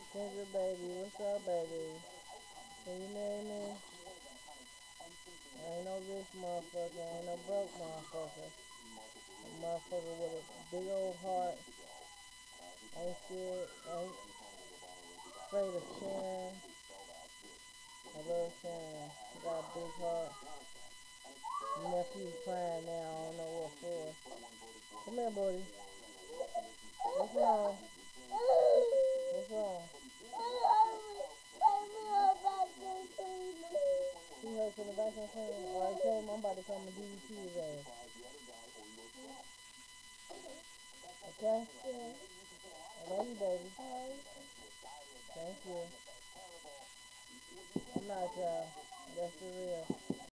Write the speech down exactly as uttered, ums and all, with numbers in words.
Ginger baby, what's up, baby? Can you marry me? I ain't no rich motherfucker. I ain't no broke motherfucker. A motherfucker with a big old heart. Ain't scared. Ain't afraid of sharing. I love sharing. Got a big heart. Nephew's crying now. I don't know what for. Come here, buddy. What's wrong? What's wrong? He hurt from the vacuum cleaner. Alright, tell him I'm about to come and D D T his ass. Okay? I love you, baby. Thank you. I'm not, y'all. That's for real.